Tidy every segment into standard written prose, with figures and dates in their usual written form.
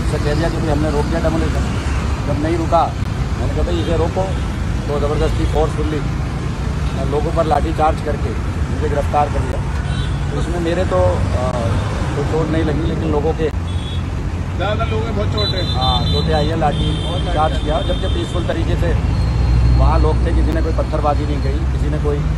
उससे कह दिया कि भाई हमने रोक दिया डेमोलिशन। जब नहीं रुका मैंने कहा भाई इसे रोको, तो ज़बरदस्ती फोर्सफुली लोगों पर लाठी चार्ज करके मुझे गिरफ्तार कर लिया। तो इसमें मेरे तो कोई चोट नहीं लगी, लेकिन लोगों के ज़्यादा लोगों में बहुत चोट है। हाँ, चोटें आई है, लाठी चार्ज किया। जबकि पीसफुल तरीके से वहाँ लोग थे, किसी ने कोई पत्थरबाजी नहीं की, किसी ने कोई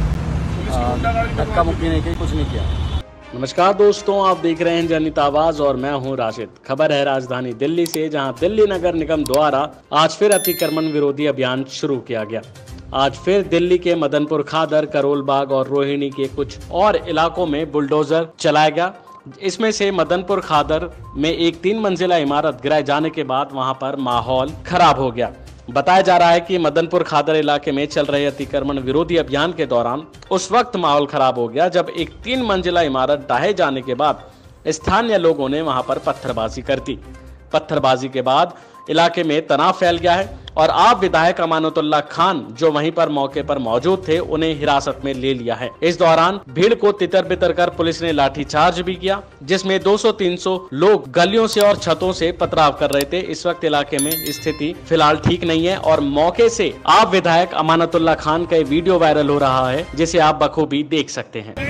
धक्का मुक्की नहीं की, कुछ नहीं किया। नमस्कार दोस्तों, आप देख रहे हैं जनहित आवाज और मैं हूं राशिद। खबर है राजधानी दिल्ली से, जहां दिल्ली नगर निगम द्वारा आज फिर अतिक्रमण विरोधी अभियान शुरू किया गया। आज फिर दिल्ली के मदनपुर खादर, करोल बाग और रोहिणी के कुछ और इलाकों में बुलडोजर चलाया गया। इसमें से मदनपुर खादर में एक 3 मंजिला इमारत गिराए जाने के बाद वहां पर माहौल खराब हो गया। बताया जा रहा है कि मदनपुर खादर इलाके में चल रहे अतिक्रमण विरोधी अभियान के दौरान उस वक्त माहौल खराब हो गया जब एक 3 मंजिला इमारत ढाहे जाने के बाद स्थानीय लोगों ने वहां पर पत्थरबाजी कर दी। पत्थरबाजी के बाद इलाके में तनाव फैल गया है और आप विधायक अमानतुल्लाह खान, जो वहीं पर मौके पर मौजूद थे, उन्हें हिरासत में ले लिया है। इस दौरान भीड़ को तितर बितर कर पुलिस ने लाठीचार्ज भी किया, जिसमें 200-300 लोग गलियों से और छतों से पथराव कर रहे थे। इस वक्त इलाके में स्थिति फिलहाल ठीक नहीं है और मौके से आप विधायक अमानतुल्लाह खान का वीडियो वायरल हो रहा है, जिसे आप बखूबी देख सकते हैं।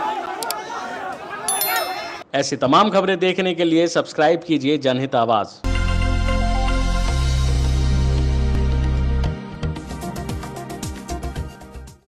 ऐसी तमाम खबरें देखने के लिए सब्सक्राइब कीजिए जनहित आवाज।